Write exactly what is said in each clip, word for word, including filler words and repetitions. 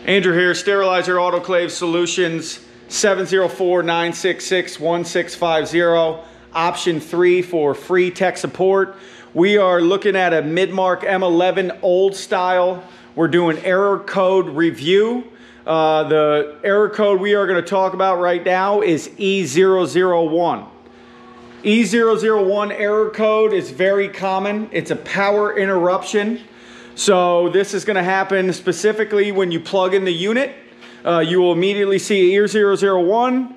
Andrew here, Sterilizer Autoclave Solutions, seven zero four, nine six six, one six five zero, option three for free tech support. We are looking at a Midmark M eleven old style. We're doing error code review. Uh, the error code we are going to talk about right now is E zero zero one. E zero zero one error code is very common. It's a power interruption. So this is going to happen specifically when you plug in the unit. Uh, you will immediately see E zero zero one.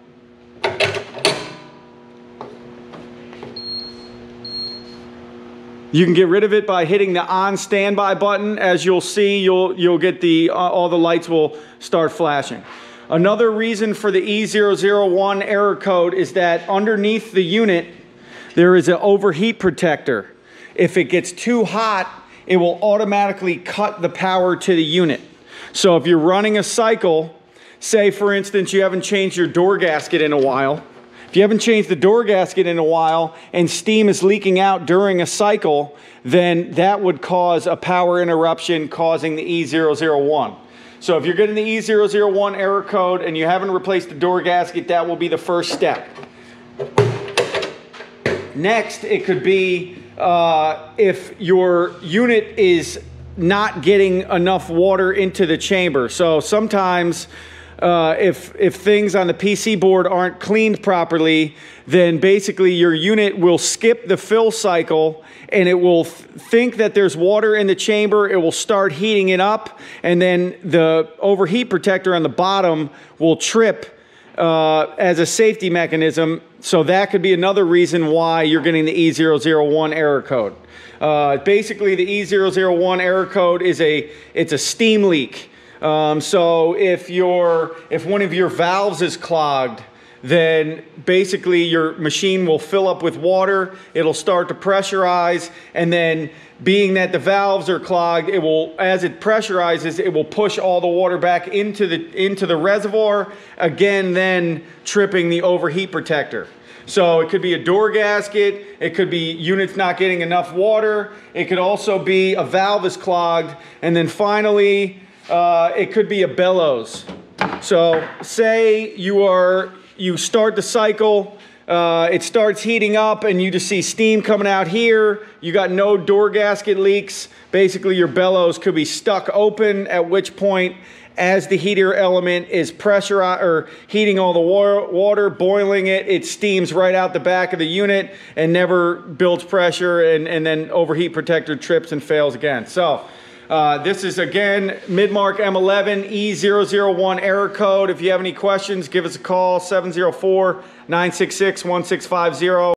You can get rid of it by hitting the on standby button. As you'll see, you'll you'll get the uh, all the lights will start flashing. Another reason for the E zero zero one error code is that underneath the unit there is an overheat protector. If it gets too hot, it will automatically cut the power to the unit. So if you're running a cycle, say for instance you haven't changed your door gasket in a while, if you haven't changed the door gasket in a while and steam is leaking out during a cycle, then that would cause a power interruption causing the E zero zero one. So if you're getting the E zero zero one error code and you haven't replaced the door gasket, that will be the first step. Next, it could be uh, if your unit is not getting enough water into the chamber. So sometimes uh, if, if things on the P C board aren't cleaned properly, then basically your unit will skip the fill cycle and it will th think that there's water in the chamber. It will start heating it up, and then the overheat protector on the bottom will trip Uh, as a safety mechanism. So that could be another reason why you're getting the E zero zero one error code. Uh, basically, the E zero zero one error code is a it's a steam leak. Um, so if your if one of your valves is clogged, then basically your machine will fill up with water. It'll start to pressurize, and then being that the valves are clogged, it will, as it pressurizes, it will push all the water back into the into the reservoir, again then tripping the overheat protector. So it could be a door gasket, it could be units not getting enough water, it could also be a valve is clogged, and then finally uh, it could be a bellows. So say you are you start the cycle, Uh, it starts heating up and you just see steam coming out here. You got no door gasket leaks. Basically your bellows could be stuck open, at which point as the heater element is pressure or heating all the water, water, boiling it, it steams right out the back of the unit and never builds pressure, and, and then overheat protector trips and fails again. So Uh, this is again Midmark M eleven E zero zero one error code. If you have any questions, give us a call, seven zero four, nine six six, one six five zero.